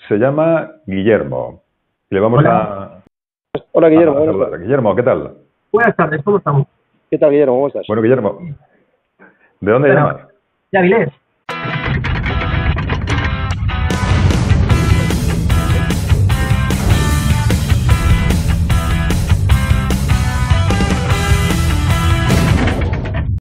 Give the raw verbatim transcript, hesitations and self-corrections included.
se llama Guillermo. Le vamos Hola. a... Hola, Guillermo. a saludar. Guillermo, ¿qué tal? Buenas tardes, ¿cómo estamos? ¿Qué tal, Guillermo? ¿Cómo estás? Bueno, Guillermo, ¿de dónde Bueno, llamas? de Avilés.